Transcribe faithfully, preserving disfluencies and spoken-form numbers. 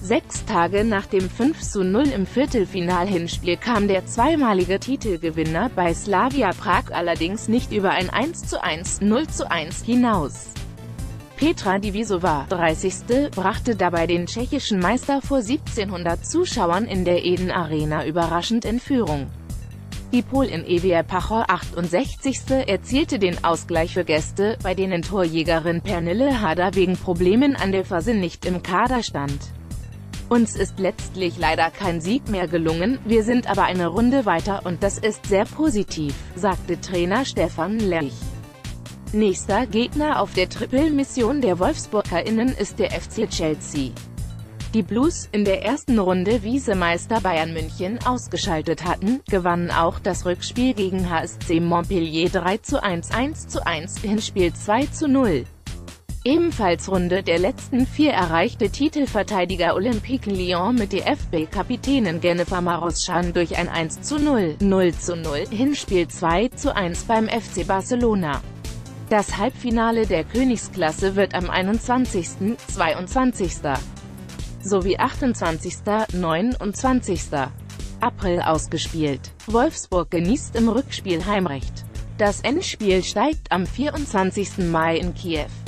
Sechs Tage nach dem fünf zu null im Viertelfinal-Hinspiel kam der zweimalige Titelgewinner bei Slavia Prag allerdings nicht über ein eins zu eins, null zu eins hinaus. Petra Divizová, dreißigste, brachte dabei den tschechischen Meister vor siebzehnhundert Zuschauern in der Eden Arena überraschend in Führung. Die Polin Ewia Pachoł, achtundsechzigste, erzielte den Ausgleich für Gäste, bei denen Torjägerin Pernille Harder wegen Problemen an der Ferse nicht im Kader stand. Uns ist letztlich leider kein Sieg mehr gelungen, wir sind aber eine Runde weiter und das ist sehr positiv, sagte Trainer Stefan Lerch. Nächster Gegner auf der Triple-Mission der WolfsburgerInnen ist der F C Chelsea. Die Blues, in der ersten Runde Vize-Meister Bayern München ausgeschaltet hatten, gewannen auch das Rückspiel gegen H S C Montpellier drei zu eins, eins zu eins, Hinspiel zwei zu null. Ebenfalls Runde der letzten vier erreichte Titelverteidiger Olympique Lyon mit D F B-Kapitänin Jennifer Maroschan durch ein eins zu null, null zu null, Hinspiel zwei zu eins beim F C Barcelona. Das Halbfinale der Königsklasse wird am einundzwanzigsten, zweiundzwanzigsten sowie achtundzwanzigsten, neunundzwanzigsten April ausgespielt. Wolfsburg genießt im Rückspiel Heimrecht. Das Endspiel steigt am vierundzwanzigsten Mai in Kiew.